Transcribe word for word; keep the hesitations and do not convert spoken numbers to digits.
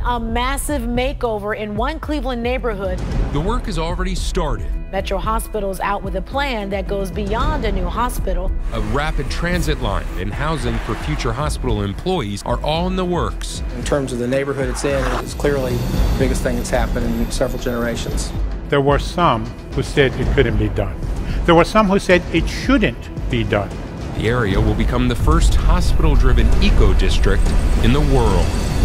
a massive makeover in one Cleveland neighborhood. The work has already started. Metro Hospital's out with a plan that goes beyond a new hospital. A rapid transit line and housing for future hospital employees are all in the works. In terms of the neighborhood it's in, it's clearly the biggest thing that's happened in several generations. There were some who said it couldn't be done. There were some who said it shouldn't be done. The area will become the first hospital-driven eco-district in the world.